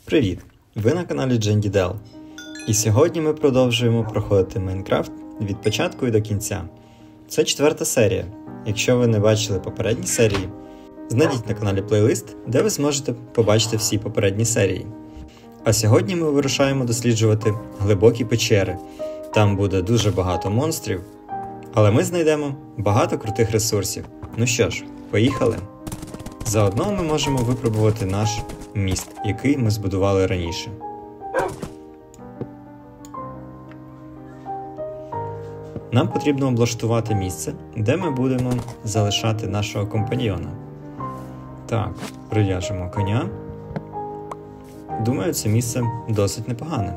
Привіт! Ви на каналі JandyDel. І сьогодні ми продовжуємо проходити Майнкрафт від початку і до кінця. Це 4-та серія. Якщо ви не бачили попередні серії, знайдіть на каналі плейлист, де ви зможете побачити всі попередні серії. А сьогодні ми вирушаємо досліджувати глибокі печери. Там буде дуже багато монстрів, але ми знайдемо багато крутих ресурсів. Ну що ж, поїхали! Заодно ми можемо випробувати наш міст, який ми збудували раніше. Нам потрібно облаштувати місце, де ми будемо залишати нашого компаньйона. Так, прив'яжемо коня. Думаю, це місце досить непогане.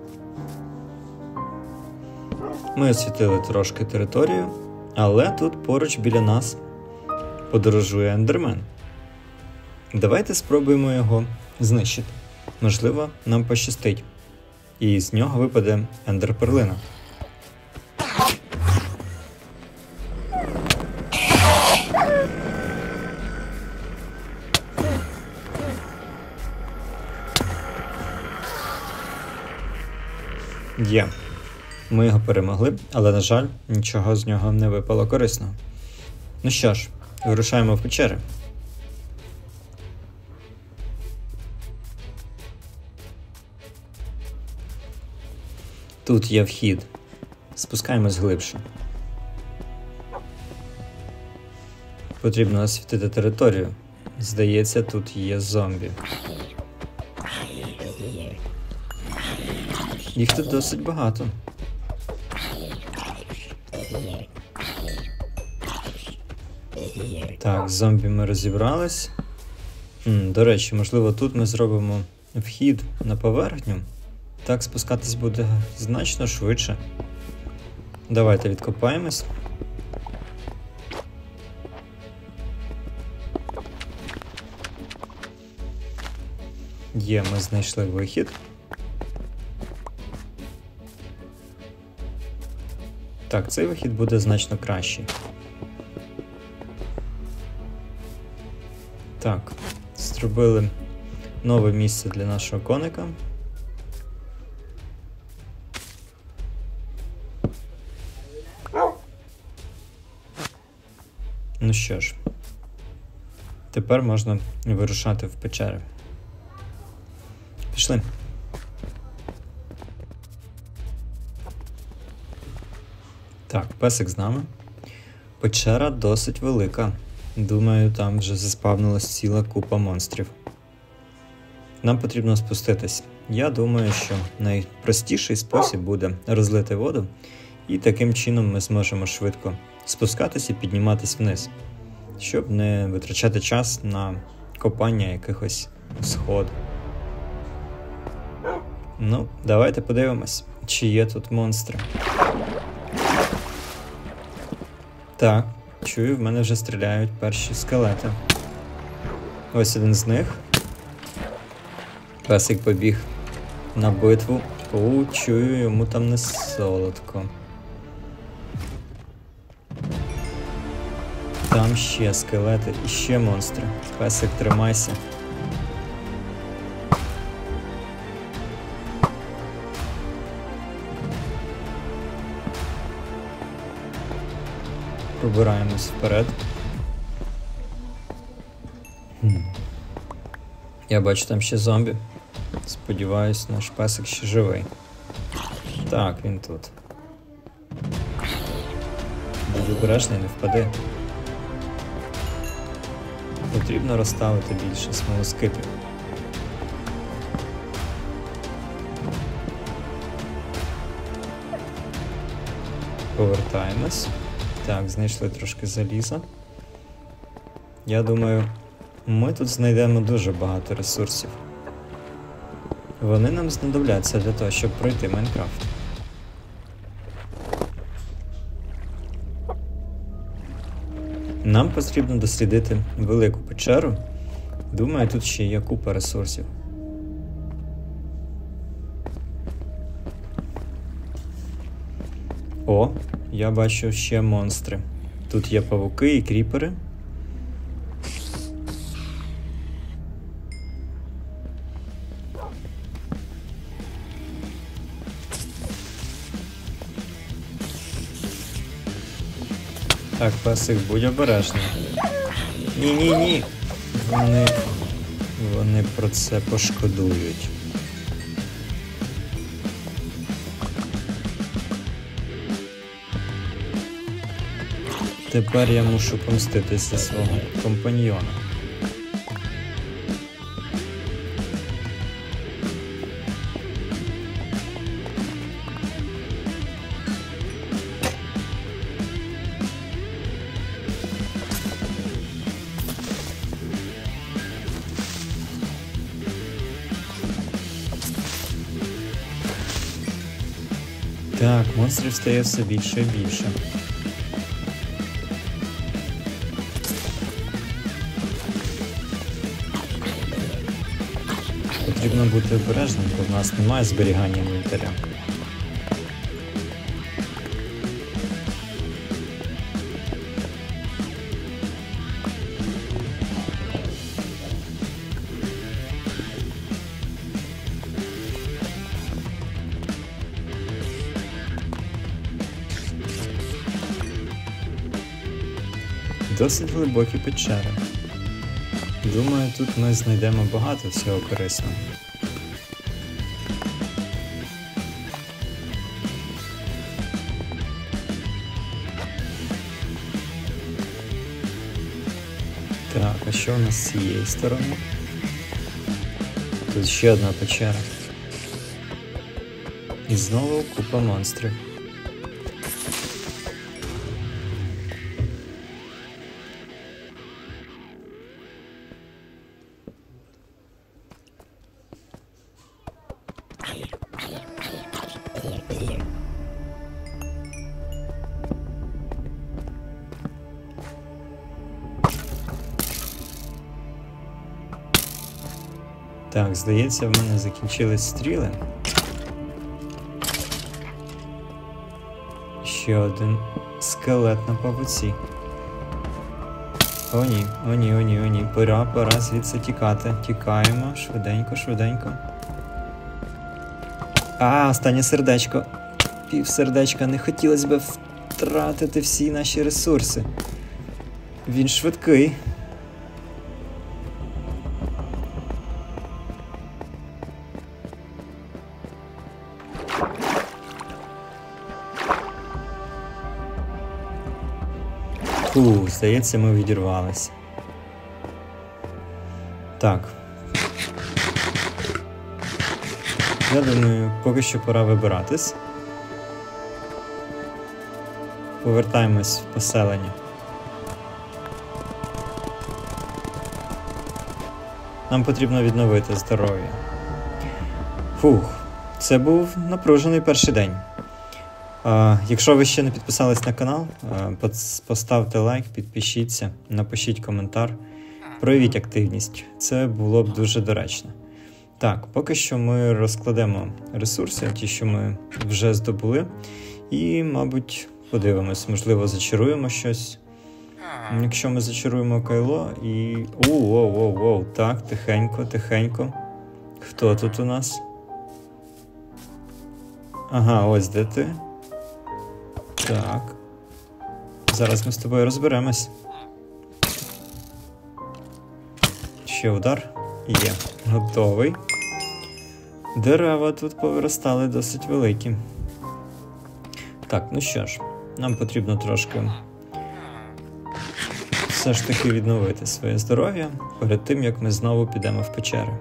Ми освітили трошки територію, але тут поруч біля нас подорожує ендермен. Давайте спробуємо його знищити. Можливо, нам пощастить. І з нього випаде ендерперлина. Є. Ми його перемогли, але, на жаль, нічого з нього не випало корисного. Ну що ж, вирушаємо в печери. Тут є вхід. Спускаємось глибше. Потрібно освітити територію. Здається, тут є зомбі. Їх тут досить багато. Так, з зомбі ми розібрались. До речі, можливо, тут ми зробимо вхід на поверхню. Так спускатись буде значно швидше. Давайте відкопаємось. Є, ми знайшли вихід. Так, цей вихід буде значно кращий. Так, зробили нове місце для нашого коника. Ну що ж, тепер можна вирушати в печери. Пішли. Так, песик з нами. Печера досить велика. Думаю, там вже заспавнилась ціла купа монстрів. Нам потрібно спуститись. Я думаю, що найпростіший спосіб буде розлити воду, і таким чином ми зможемо швидко спускатись і підніматись вниз, щоб не витрачати час на копання якихось сход. Ну, давайте подивимось, чи є тут монстри. Так, чую, в мене вже стріляють перші скелети. Ось один з них. Песик побіг на битву. Чую, йому там не солодко. Там ще скелети і ще монстри. Песик, тримайся. Пробираємось вперед. Я бачу там ще зомбі. Сподіваюсь, наш песик ще живий. Так, він тут. Будь обережний, не впади. Потрібно розставити більше смолоскипів. Повертаємось. Так, знайшли трошки заліза. Я думаю, ми тут знайдемо дуже багато ресурсів. Вони нам знадобляться для того, щоб пройти Майнкрафт. Нам потрібно дослідити велику печеру. Думаю, тут ще є купа ресурсів. О, я бачу ще монстри. Тут є павуки і кріпери. Так, песик, будь обережний. Ні-ні-ні. Вони про це пошкодують. Тепер я мушу помститися свого компаньйона. Так, монстрів стає все більше і більше. Потрібно бути обережним, бо в нас немає зберігання інвентаря. Досить глибокі печери. Думаю, тут ми знайдемо багато всього корисного. Так, а що у нас з цієї сторони? Тут ще одна печера. І знову купа монстрів. Так, здається, в мене закінчились стріли. Ще один скелет на павуці. О ні, о ні, о ні, о ні. Пора звідси тікати. Тікаємо, швиденько, швиденько. Останнє сердечко. Пів сердечка. Не хотілося б втратити всі наші ресурси. Він швидкий. Здається, ми відірвалися. Так. Я думаю, поки що пора вибиратись. Повертаємось в поселення. Нам потрібно відновити здоров'я. Це був напружений перший день. Якщо ви ще не підписались на канал, поставте лайк, підпишіться, напишіть коментар, проявіть активність. Це було б дуже доречно. Так, поки що ми розкладемо ресурси, ті, що ми вже здобули, і, мабуть, подивимось, можливо, зачаруємо щось. Якщо ми зачаруємо кайло і... Воу, так, тихенько, тихенько. Хто тут у нас? Ага, ось де ти. Так. Зараз ми з тобою розберемось. Ще удар. Є. Готовий. Дерева тут повиростали досить великі. Так, ну що ж. Нам потрібно трошки все ж таки відновити своє здоров'я перед тим, як ми знову підемо в печери.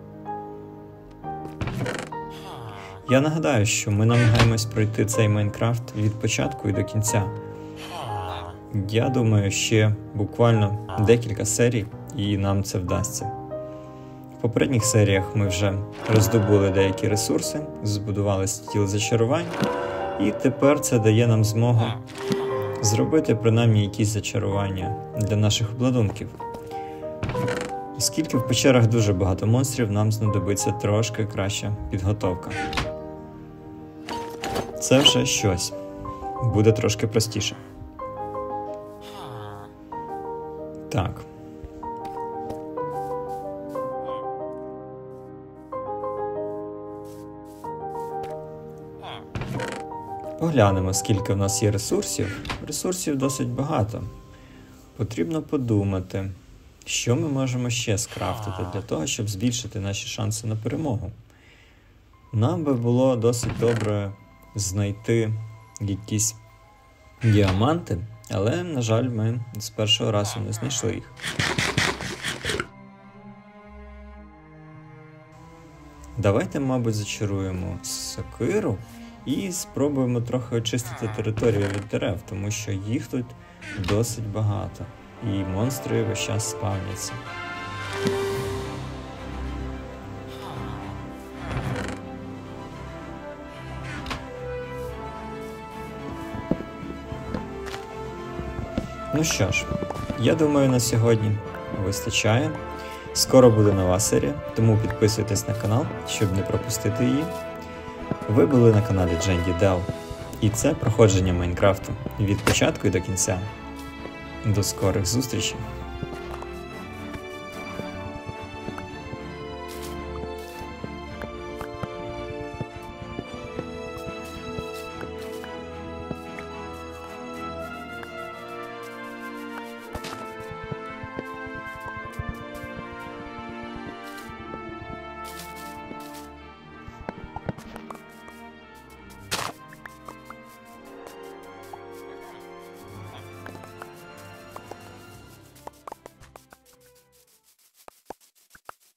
Я нагадаю, що ми намагаємось пройти цей Майнкрафт від початку і до кінця. Я думаю, ще буквально декілька серій, і нам це вдасться. В попередніх серіях ми вже роздобули деякі ресурси, збудували стіл зачарувань, і тепер це дає нам змогу зробити принаймні якісь зачарування для наших обладунків. Оскільки в печерах дуже багато монстрів, нам знадобиться трошки краща підготовка. Це вже щось. Буде трошки простіше. Так. Поглянемо, скільки в нас є ресурсів. Ресурсів досить багато. Потрібно подумати, що ми можемо ще скрафтити для того, щоб збільшити наші шанси на перемогу. Нам би було досить добре знайти якісь діаманти, але, на жаль, ми з першого разу не знайшли їх. Давайте, мабуть, зачаруємо сокиру і спробуємо трохи очистити територію від дерев, тому що їх тут досить багато, і монстри весь час спавняться. Ну що ж, я думаю, на сьогодні вистачає. Скоро буде нова серія, тому підписуйтесь на канал, щоб не пропустити її. Ви були на каналі JenDel, і це проходження Майнкрафту від початку і до кінця. До скорих зустрічей!